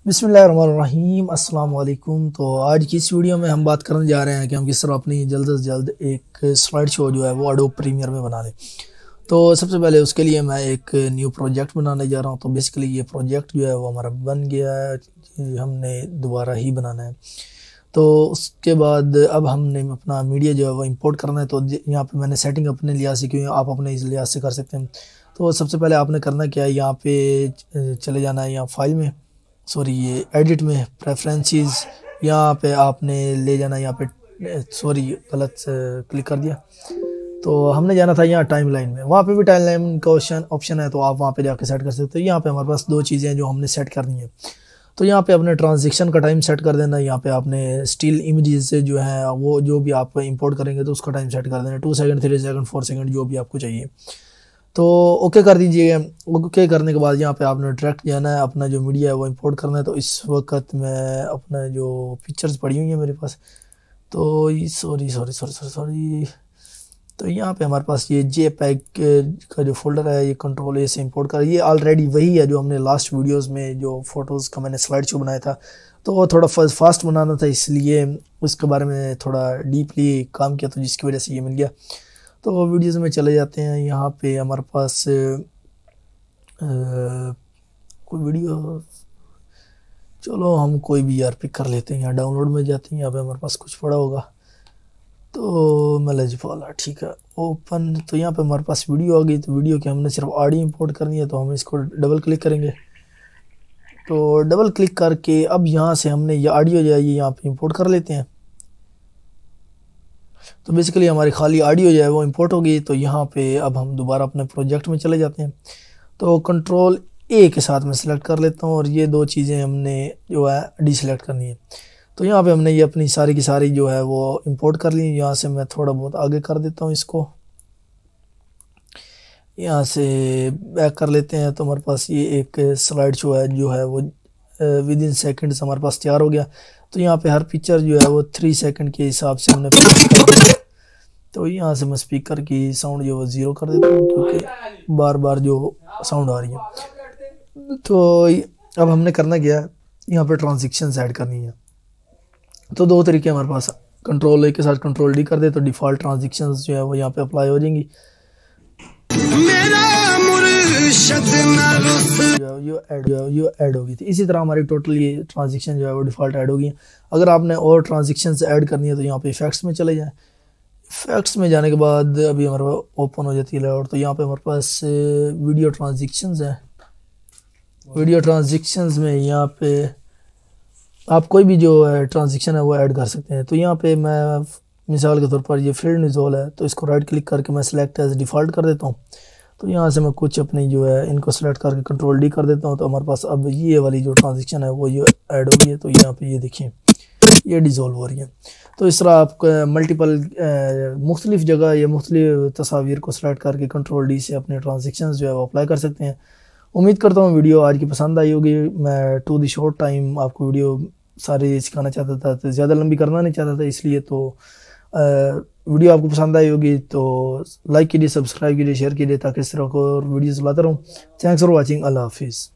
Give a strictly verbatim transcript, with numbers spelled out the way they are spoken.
बिस्मिल्लाहिर्रहमानिर्रहीम अस्सलाम वालेकुम। तो आज की इस वीडियो में हम बात करने जा रहे हैं कि हम किस तरह अपनी जल्द से जल्द एक स्लाइड शो जो है वो एडोब प्रीमियर में बना लें। तो सबसे पहले उसके लिए मैं एक न्यू प्रोजेक्ट बनाने जा रहा हूं। तो बेसिकली ये प्रोजेक्ट जो है वो हमारा बन गया है, हमने दोबारा ही बनाना है। तो उसके बाद अब हमने अपना मीडिया जो है वो इंपोर्ट करना है। तो यहाँ पे मैंने सेटिंग अपने लिहाज से, क्योंकि आप अपने इस लिहाज से कर सकते हैं। तो सबसे पहले आपने करना क्या है, यहाँ पे चले जाना है, यहाँ फाइल में सॉरी ये एडिट में प्रेफरेंसेस, यहाँ पे आपने ले जाना है, यहाँ पे सॉरी गलत क्लिक कर दिया। तो हमने जाना था यहाँ टाइमलाइन में, वहाँ पे भी टाइमलाइन का ऑप्शन ऑप्शन है, तो आप वहाँ पे जाके सेट कर सकते हो। यहाँ पे हमारे पास दो चीज़ें हैं जो हमने सेट करनी है। तो यहाँ पे अपने ट्रांजिशन का टाइम सेट कर देना। यहाँ पे आपने स्टिल इमेजेस से जो है वो जो भी आप इंपोर्ट करेंगे तो उसका टाइम सेट कर देना, two second three second four second जो भी आपको चाहिए। तो ओके कर दीजिएगा। ओके करने के बाद यहाँ पे आपने डायरेक्ट जाना है, अपना जो मीडिया है वो इंपोर्ट करना है। तो इस वक्त मैं अपना जो पिक्चर्स पड़ी हुई है मेरे पास, तो sorry sorry sorry sorry sorry तो यहाँ पे हमारे पास ये जे पैक का जो फोल्डर है, ये कंट्रोल ए से इंपोर्ट कर, ये ऑलरेडी वही है जो हमने लास्ट वीडियोस में जो फोटोज़ का मैंने स्लाइड शो बनाया था। तो वो थोड़ा फास्ट बनाना था, इसलिए उसके बारे में थोड़ा डीपली काम किया, तो जिसकी वजह से ये मिल गया। तो वीडियोज़ में चले जाते हैं। यहाँ पे हमारे पास आ, कोई वीडियो, चलो हम कोई भी यार पिक कर लेते हैं। यहाँ डाउनलोड में जाते हैं, यहाँ पे हमारे पास कुछ पड़ा होगा, तो मैलेज वाला ठीक है ओपन। तो यहाँ पे हमारे पास वीडियो आ गई। तो वीडियो के हमने सिर्फ ऑडियो इंपोर्ट करनी है, तो हम इसको डबल क्लिक करेंगे। तो डबल क्लिक करके अब यहाँ से हमने ये ऑडियो जो है ये यहाँ पे इंपोर्ट कर लेते हैं। तो बेसिकली हमारी खाली ऑडियो जो है वो इंपोर्ट हो गई। तो यहाँ पे अब हम दोबारा अपने प्रोजेक्ट में चले जाते हैं। तो कंट्रोल ए के साथ मैं सिलेक्ट कर लेता हूँ, और ये दो चीज़ें हमने जो है डी सिलेक्ट करनी है। तो यहाँ पे हमने ये अपनी सारी की सारी जो है वो इंपोर्ट कर ली। यहाँ से मैं थोड़ा बहुत आगे कर देता हूँ इसको, यहाँ से बैक कर लेते हैं। तो हमारे पास ये एक स्लाइड शो है जो है वो विद इन सेकेंड्स हमारे पास तैयार हो गया। तो यहाँ पे हर पिक्चर जो है वो थ्री सेकंड के हिसाब से हमने कर। तो यहाँ से मैं स्पीकर की साउंड जो है ज़ीरो कर देता हूँ, क्योंकि बार बार जो साउंड आ रही है। तो अब हमने करना क्या है, यहाँ पे ट्रांजिशंस ऐड करनी है। तो दो तरीके हमारे पास, कंट्रोल ए के साथ कंट्रोल डी कर दे तो डिफ़ॉल्ट ट्रांजिशंस जो है वो यहाँ पे अप्लाई हो जाएंगी। यो ऐड यो ऐड होगी थी। इसी तरह हमारी टोटल ये ट्रांजिशन जो है वो डिफ़ॉल्ट ऐड होगी। अगर आपने और ट्रांजिशंस ऐड करनी है तो यहाँ पे इफेक्ट्स में चले जाएं। इफेक्ट्स में जाने के बाद अभी हमारे पास ओपन हो जाती है लेआउट। तो यहाँ पे हमारे पास वीडियो ट्रांजिशंस है। वीडियो ट्रांजिशंस में यहाँ पे आप कोई भी जो है ट्रांजिशन है वो ऐड कर सकते हैं। तो यहाँ पे मैं मिसाल के तौर पर ये फील्ड निज़ोल है, तो इसको राइट क्लिक करके मैं सिलेक्ट एज डिफ़ॉल्ट कर देता हूँ। तो यहाँ से मैं कुछ अपनी जो है इनको सेलेक्ट करके कंट्रोल डी कर देता हूँ। तो हमारे पास अब ये वाली जो ट्रांजिशन है वो ये ऐड हो गई है। तो यहाँ पे ये देखिए ये डिज़ोल्व हो रही है। तो इस तरह आप मल्टीपल मुख्तलिफ जगह या मुख्तलिफ तस्वीर को सेलेक्ट करके कंट्रोल डी से अपने ट्रांजिशन जो है वो अप्लाई कर सकते हैं। उम्मीद करता हूँ वीडियो आज की पसंद आई होगी। मैं टू दी शॉर्ट टाइम आपको वीडियो सारी सिखाना चाहता था, तो ज़्यादा लंबी करना नहीं चाहता था, इसलिए तो आ, वीडियो आपको पसंद आई होगी तो लाइक कीजिए, सब्सक्राइब कीजिए, शेयर कीजिए, ताकि इस तरह को और वीडियोज़ लाता रहूँ। Thanks for watching. अल्लाह हाफिज़।